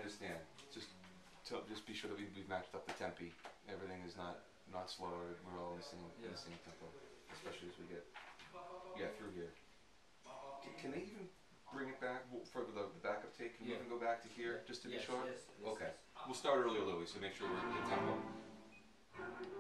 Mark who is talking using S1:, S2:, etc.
S1: understand. Just be sure that we've matched up the tempi. Everything is not slower. We're all in the same tempo, especially as we get through here. Can they even bring it back for the backup take? Can we even go back to here just to be sure?
S2: Yes,
S1: okay. We'll start earlier, Louis, so make sure we're in the tempo.